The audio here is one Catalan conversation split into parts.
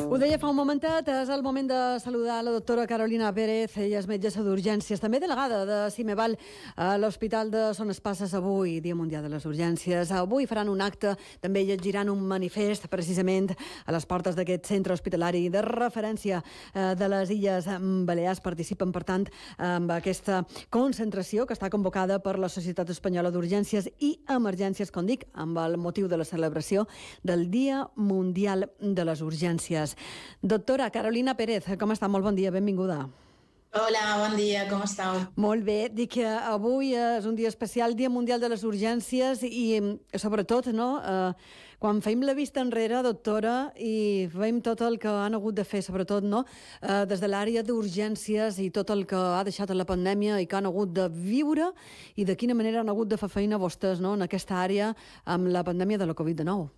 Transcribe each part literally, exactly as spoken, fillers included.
Ho deia fa un momentet, és el moment de saludar la doctora Carolina Pérez, ella és metgessa d'urgències, també delegada de Simebal a l'Hospital de Son Espases. Avui, Dia Mundial de les Urgències. Avui faran un acte, també llegiran un manifest, precisament a les portes d'aquest centre hospitalari de referència de les Illes Balears. Participen, per tant, amb aquesta concentració que està convocada per la Societat Espanyola d'Urgències i Emergències, com dic, amb el motiu de la celebració del Dia Mundial de les Urgències. Doctora Carolina Pérez, com està? Molt bon dia, benvinguda. Hola, bon dia, com estàu? Molt bé, dic que avui és un dia especial, Dia Mundial de les Urgències, i sobretot, no?, eh, quan feim la vista enrere, doctora, i veiem tot el que han hagut de fer, sobretot, no?, eh, des de l'àrea d'urgències i tot el que ha deixat la pandèmia i que han hagut de viure i de quina manera han hagut de fer feina vostès, no?, en aquesta àrea amb la pandèmia de la covid dinou.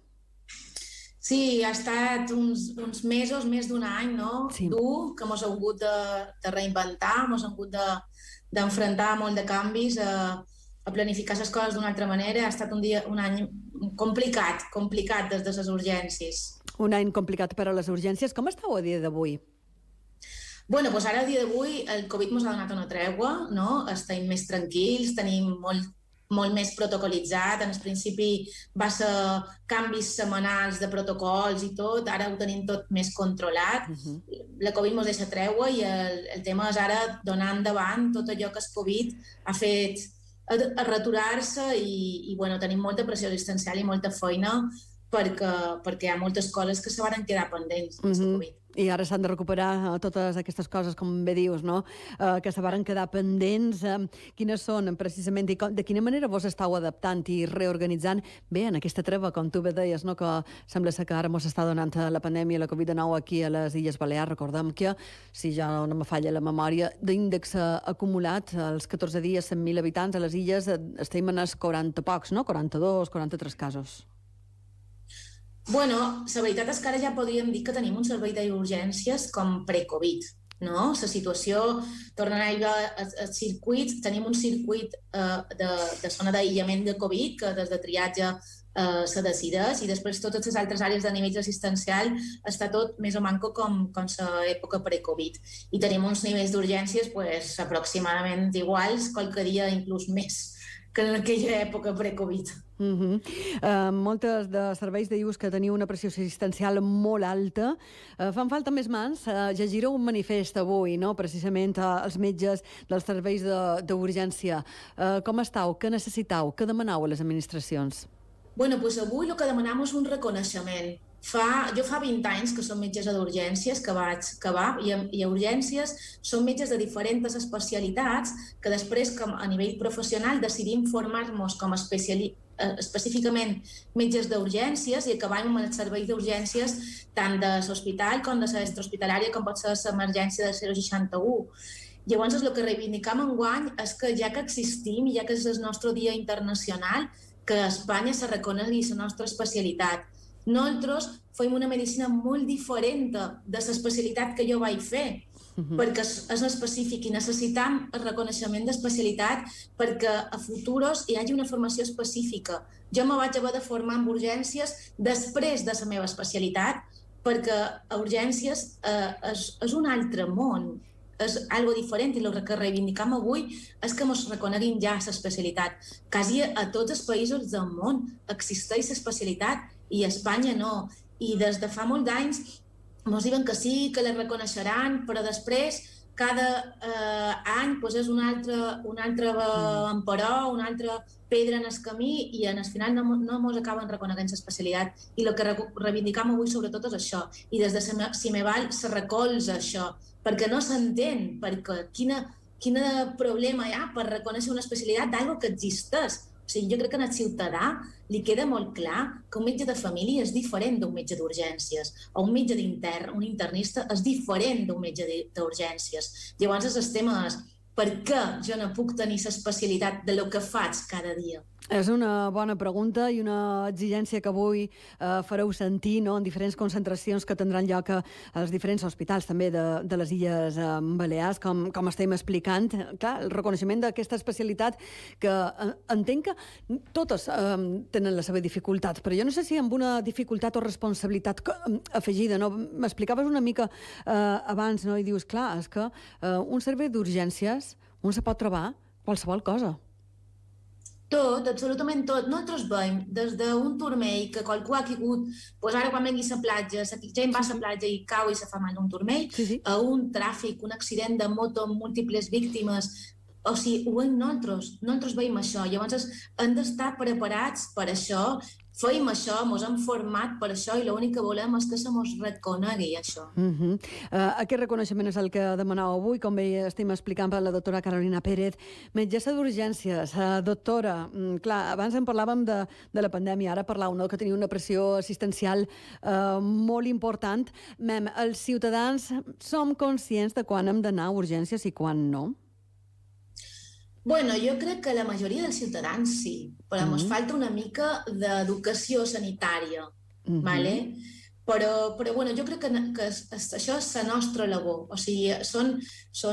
Sí, ha estat uns, uns mesos, més d'un any, no? Sí. Dur, que ens hem hagut de, de reinventar, ens hem hagut d'enfrontar de, molt de canvis, a, a planificar les coses d'una altra manera. Ha estat un, dia, un any complicat, complicat des de les urgències. Un any complicat per a les urgències. Com estàu a dia d'avui? Bueno, doncs ara, a dia d'avui, el Covid ens ha donat una tregua, no? Estem més tranquils, tenim molt molt més protocolitzat. En el principi va ser canvis setmanals de protocols i tot, ara ho tenim tot més controlat. Uh-huh. La Covid ens deixa treua i el, el tema és ara donar endavant tot allò que el Covid ha fet a, a retirar-se i, i bueno, tenim molta pressió assistencial i molta feina perquè, perquè hi ha moltes coses que se van quedar pendents amb uh-huh. el Covid. I ara s'han de recuperar totes aquestes coses, com bé dius, no?, uh, que se van quedar pendents. Uh, quines són, precisament, i com, de quina manera vos estàu adaptant i reorganitzant bé en aquesta treva, com tu bé deies, no?, que sembla ser que ara mos està donant la pandèmia, la covid dinou aquí a les Illes Balears. Recordem que, si ja no me falla la memòria, d'índex acumulat, als catorze dies, cent mil habitants a les illes, estem en els quaranta pocs, no?, quaranta-dos, quaranta-tres casos. Bueno, la veritat és que ara ja podríem dir que tenim un servei d'urgències com pre-Covid, no? La situació, tornant a ir al circuit, tenim un circuit eh, de, de zona d'aïllament de Covid, que des de triatge eh, se decideix, i després totes les altres àrees de nivell assistencial està tot més o manco com, com l'època pre-Covid. I tenim uns nivells d'urgències pues, aproximadament iguals, qualque dia inclús més que en aquella època pre-Covid. Uh-huh. Uh, moltes de serveis dius que teniu una pressió assistencial molt alta. Uh, fan falta més mans. Uh, llegireu un manifest avui, no?, precisament uh, els metges dels serveis d'urgència. Uh, com estàu? Què necessitau? Què demanau a les administracions? Bueno, doncs avui el que demanem és un reconeixement. Fa, jo fa vint anys que som metgessa d'urgències, que vaig acabar, i a, i a urgències som metges de diferents especialitats que després, com a nivell professional, decidim formar-nos com a especiali, eh, específicament metges d'urgències i acabem amb el servei d'urgències tant de l'hospital com de la extrahospitalària, com pot ser l'emergència del zero seixanta-u. Llavors, el que reivindicam enguany és que ja que existim i ja que és el nostre dia internacional, que a Espanya se reconegui la nostra especialitat. Nosaltres fem una medicina molt diferent de l'especialitat que jo vaig fer, uh-huh. perquè és específic i necessitam el reconeixement d'especialitat perquè a futuros hi hagi una formació específica. Jo me vaig haver de formar en urgències després de la meva especialitat perquè a urgències eh, és, és un altre món, és algo diferent, i el que reivindicam avui és que ens reconeguin ja l'especialitat. Quasi a tots els països del món existeix l'especialitat i a Espanya no. I des de fa molts anys ens diuen que sí, que la reconeixeran, però després cada eh, any pues, és un altre, un altre eh, emperò, una altra pedra en el camí i en el final no, no ens acaben reconeguent l'especialitat. I el que reivindicam avui sobretot és això. I des de Simebal se recolza això, perquè no s'entén, perquè quina, quin problema hi ha per reconèixer una especialitat d'algo que existeix. O sigui, jo crec que al ciutadà li queda molt clar que un metge de família és diferent d'un metge d'urgències, o un metge d'intern, un internista és diferent d'un metge d'urgències. Llavors el tema és per què jo no puc tenir l'especialitat de lo que faig cada dia? És una bona pregunta i una exigència que avui eh, fareu sentir, no?, en diferents concentracions que tindran lloc a, als diferents hospitals també de, de les Illes eh, Balears, com, com estem explicant. Clar, el reconeixement d'aquesta especialitat que eh, entenc que totes eh, tenen la seva dificultat, però jo no sé si amb una dificultat o responsabilitat afegida, no? M'explicaves una mica eh, abans, no?, i dius, clar, és que eh, un servei d'urgències un se pot trobar qualsevol cosa. Tot, absolutament tot. Nosaltres veiem des d'un turmell que qualcú ha caigut, doncs ara quan vengui a la platja, la gent va a la platja i cau i se fa mal un turmell, sí, sí. A un tràfic, un accident de moto amb múltiples víctimes, o sigui, ho veiem nosaltres, nosaltres veiem això. Llavors hem d'estar preparats per això, feim això, ens hem format per això i l'únic que volem és que se mos reconegui això. Uh -huh. uh, aquest reconeixement és el que demanau avui, com bé estem explicant per la doctora Carolina Pérez, metgessa d'urgències. Uh, doctora, um, clar, abans en parlàvem de, de la pandèmia, ara parlàveu, no?, que teniu una pressió assistencial uh, molt important. Mem, els ciutadans som conscients de quan hem d'anar a urgències i quan no? Bueno, jo crec que la majoria dels ciutadans sí, però ens mm-hmm. falta una mica d'educació sanitària, mm-hmm. vale? Però, però bueno, jo crec que, que això és la nostra labor, o sigui, són,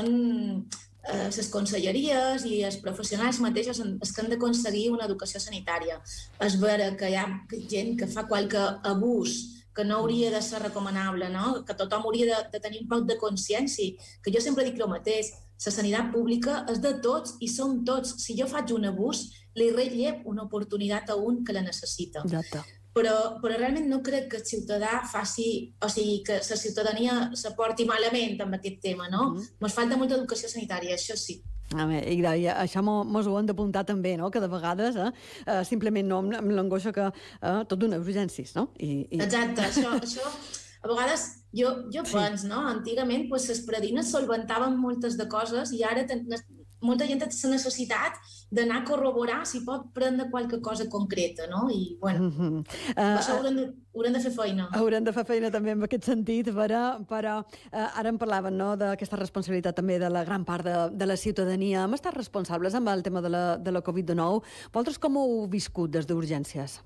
són eh, les conselleries i els professionals mateixos els que han d'aconseguir una educació sanitària. És vera que hi ha gent que fa qualque abús que no hauria de ser recomanable, no? Que tothom hauria de, de tenir un poc de consciència, que jo sempre dic el mateix, la sanitat pública és de tots i som tots. Si jo faig un abús, li rellep una oportunitat a un que la necessita. Exacte. Però, però realment no crec que el ciutadà faci, o sigui, que la ciutadania se porti malament amb aquest tema, no? Mm-hmm. Ens falta molta educació sanitària, això sí. A veure, i, i això mos ho hem d'apuntar també, no?, que de vegades eh, eh, simplement no amb l'angoixa que eh, tot d'unes urgències, no? I, i... Exacte, això, això a vegades jo, jo sí. penso, no? Antigament pues, les predines solventaven moltes de coses i ara ten, molta gent té la necessitat d'anar a corroborar si pot prendre qualque cosa concreta, no? I, bueno, mm-hmm. uh, això haurem de, haurem de fer feina. Haurem de fer feina també en aquest sentit, però, però uh, ara en parlaven, no?, d'aquesta responsabilitat també de la gran part de, de la ciutadania. Hem estat responsables amb el tema de la, de la covid dinou. Vosaltres com ho heu viscut des d'urgències?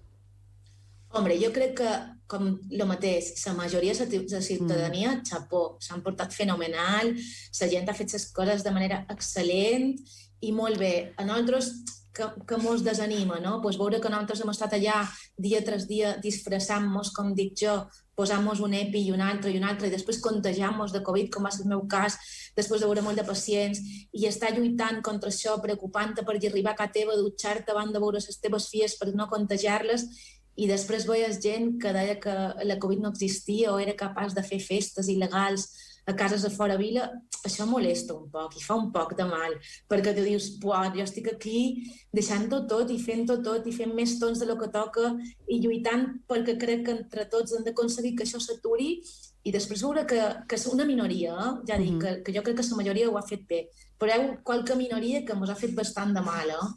Hombre, jo crec que, com el mateix, la majoria de la ciutadania, mm. xapó, s'han portat fenomenal, la gent ha fet les coses de manera excel·lent i molt bé. A nosaltres, que, que mos desanima, no? Pues veure que nosaltres hem estat allà dia tras dia disfressant-nos, com dic jo, posant-nos un epi i un altre i un altre i després contagiant-nos de Covid, com va ser el meu cas, després de veure molt de pacients i estar lluitant contra això, preocupant-te per arribar a casa teva, dutxar-te abans de veure les teves filles per no contagiar-les. I després veies gent que deia que la Covid no existia o era capaç de fer festes il·legals a cases de fora vila. Això molesta un poc i fa un poc de mal, perquè tu dius, jo estic aquí deixant-ho tot i fent-ho tot i fent més tons del que toca i lluitant perquè crec que entre tots hem d'aconseguir que això s'aturi i després veure que, que és una minoria, eh? ja dic, mm-hmm. que, que jo crec que la majoria ho ha fet bé, però hi ha qualque minoria que ens ha fet bastant de mal, eh?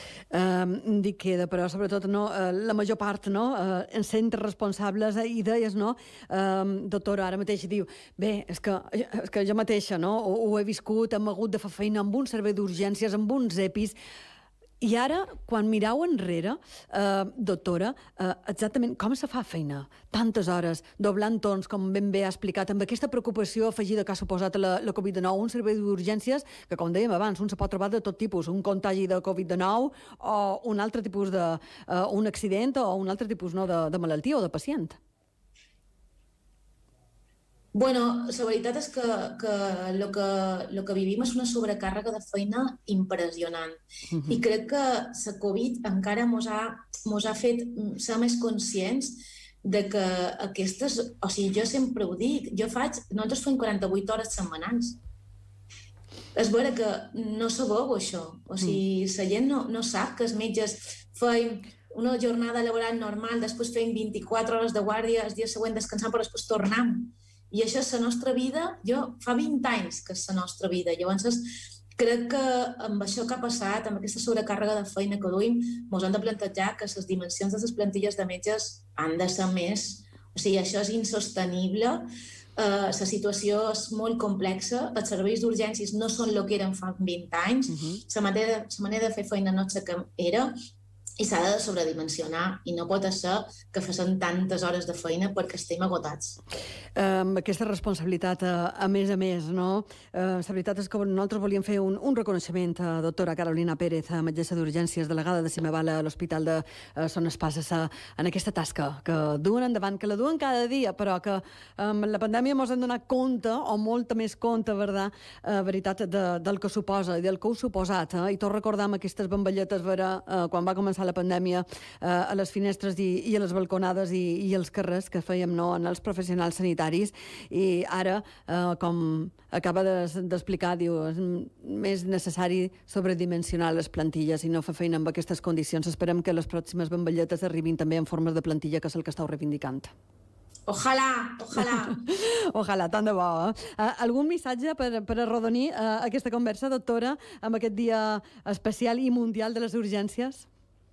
Uh, dic queda, però sobretot no, uh, la major part no, uh, en sent responsables uh, i deies, no, uh, doctora, ara mateix diu, bé, és que, és que jo mateixa no, ho, ho he viscut, hem hagut de fer feina amb un servei d'urgències, amb uns epis. I ara, quan mirau enrere, eh, doctora, eh, exactament com se fa feina? Tantes hores, doblant tons, com ben bé ha explicat, amb aquesta preocupació afegida que ha suposat la, la covid dinou, un servei d'urgències que, com dèiem abans, un se pot trobar de tot tipus, un contagi de covid dinou o un altre tipus de... Eh, un accident o un altre tipus no, de, de malaltia o de pacient. Bueno, la veritat és que el que, lo que, lo que vivim és una sobrecàrrega de feina impressionant. Uh-huh. I crec que la Covid encara mos ha, mos ha fet ser més conscients de que aquestes... O sigui, jo sempre ho dic, jo faig... Nosaltres fem quaranta-vuit hores setmanals. És vera que no sabeu això. O sigui, la gent no, no sap que els metges feim una jornada laboral normal, després fem vint-i-quatre hores de guàrdia, el dia següent descansant, però després tornem. I això és la nostra vida, jo fa vint anys que és la nostra vida. Llavors, crec que amb això que ha passat, amb aquesta sobrecàrrega de feina que duim, ens hem de plantejar que les dimensions de les plantilles de metges han de ser més. O sigui, això és insostenible, uh, la situació és molt complexa, els serveis d'urgències no són el que eren fa vint anys, uh-huh. la, manera, la manera de fer feina no és la que era, i s'ha de sobredimensionar i no pot ser que facin tantes hores de feina perquè estem agotats. Amb aquesta responsabilitat, a més a més, no? La veritat és que nosaltres volíem fer un, un reconeixement a doctora Carolina Pérez, metgessa d'urgències, delegada de Simebal a l'Hospital de Son Espases, en aquesta tasca que duen endavant, que la duen cada dia, però que amb la pandèmia ens hem donat compte, o molta més compte, verdad, eh, veritat, de, del que suposa i del que ho suposat. Eh? I tot recordar amb aquestes bamballetes, vera, eh, quan va començar la pandèmia, eh, a les finestres i, i a les balconades i, i als carrers que fèiem, no?, en els professionals sanitaris, i ara, eh, com acaba d'explicar, diu, és més necessari sobredimensionar les plantilles i no fer feina amb aquestes condicions. Esperem que les pròximes bamballetes arribin també en formes de plantilla, que és el que estàu reivindicant. Ojalà, ojalà. Ojalà, tant de bo. Eh? Algun missatge per, per arrodonir eh, aquesta conversa, doctora, amb aquest dia especial i mundial de les urgències?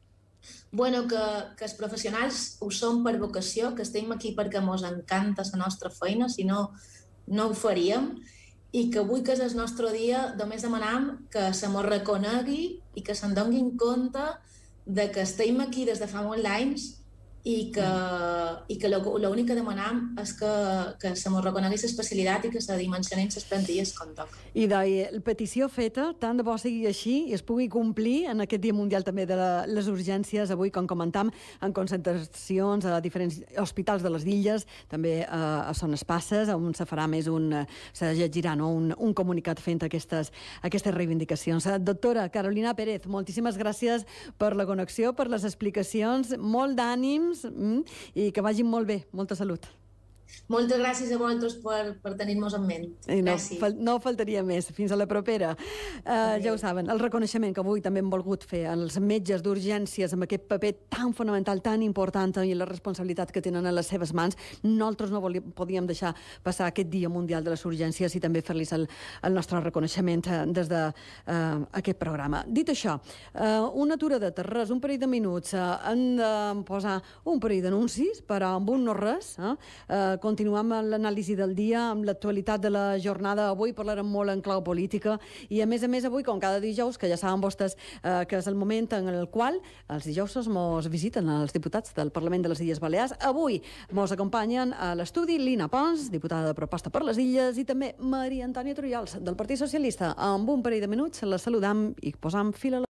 Bueno, que, que els professionals ho som per vocació, que estem aquí perquè ens encanta la nostra feina, si no, no ho faríem, i que avui, que és el nostre dia, només demanem que se mos reconegui i que se'n donin compte de que estem aquí des de fa molts anys i que, i que l'únic que demanem és que, que se mos reconegui l'especialitat i que se dimensionin les plantilles com toca. I de la petició feta, tant de bo sigui així i es pugui complir en aquest Dia Mundial també de la, les urgències, avui, com comentam, en concentracions a diferents hospitals de les illes, també a, a Son Espases, on se farà més un, se llegirà, no?, un, un comunicat fent aquestes, aquestes reivindicacions. Doctora Carolina Pérez, moltíssimes gràcies per la connexió, per les explicacions, molt d'ànim i que vagin molt bé. Molta salut. Moltes gràcies a vosaltres per, per tenir-nos en ment. No, fal, no faltaria més. Fins a la propera. Uh, ja ho saben, el reconeixement que avui també hem volgut fer als metges d'urgències amb aquest paper tan fonamental, tan important i la responsabilitat que tenen a les seves mans. Nosaltres no volíem, podíem deixar passar aquest Dia Mundial de les Urgències i també fer-los el, el nostre reconeixement des d'aquest de, uh, programa. Dit això, uh, una aturada, res, un parell de minuts, uh, han de posar un parell d'anuncis, però amb un no res. Uh, uh, Continuem amb l'anàlisi del dia, amb l'actualitat de la jornada. Avui parlarem molt en clau política i, a més a més, avui, com cada dijous, que ja saben vostès eh, que és el moment en el qual els dijous mos visiten els diputats del Parlament de les Illes Balears. Avui mos acompanyen a l'estudi Lina Pons, diputada de Proposta per les Illes, i també Maria Antònia Trujals, del Partit Socialista. Amb un parell de minuts la saludam i posam fil a la